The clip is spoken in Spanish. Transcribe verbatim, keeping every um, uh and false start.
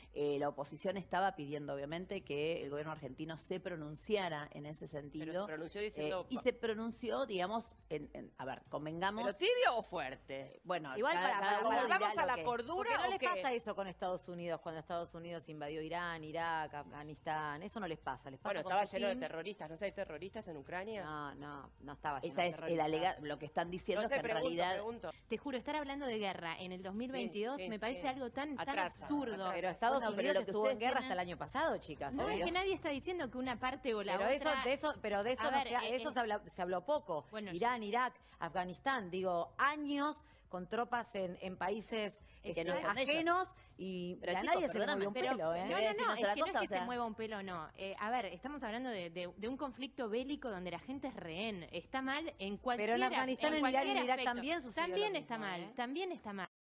Eh, la oposición estaba pidiendo, obviamente, que el gobierno argentino se pronunciara en ese sentido. Pero se pronunció diciendo... Eh, y se pronunció, digamos, en, en, a ver, convengamos... ¿Pero tibio o fuerte? Bueno, igual cada, para, cada para, uno para, dirá ¿Vamos a lo la que- cordura ¿Por qué no o les qué? pasa eso con Estados Unidos cuando Estados Unidos invadió Irán, Irak, Afganistán? Eso no les pasa. Les pasa Bueno, con estaba lleno de Putin. terroristas. ¿No sé, hay terroristas en Ucrania? No, no, no estaba lleno Esa de es el terroristas. alega, lo que están diciendo No es sé, que en pregunto, realidad... pregunto. Te juro, estar hablando de guerra en el dos mil veintidós Sí, sí, me parece sí. algo tan, tan Atrasa, absurdo. atrasa. Pero Estados Bueno, pero Unidos lo que estuvo en ustedes guerra tienen- hasta el año pasado, chicas. No, ¿eh? es que nadie está diciendo que una parte o la Pero otra... eso, de eso, pero de eso, A no ver, se, ha- eh, eso eh, se, habla- se habló poco. Bueno, Irán, Irak, Afganistán, digo, años con tropas en, en países Es que este, no son ellos. ajenos y, Pero, y a chicos, nadie se le perdóname, movió un Pero, pelo, ¿eh? Te no, voy a no, decir no, una es sola que no cosa, es que o sea- se mueva un pelo, no. Eh, a ver, estamos hablando de, de- de un conflicto bélico donde la gente es rehén. Está mal en cualquier Afganistán, en Irán y en cualquier Irak aspecto. también sucedió También lo está mismo, mal, ¿eh? también está mal.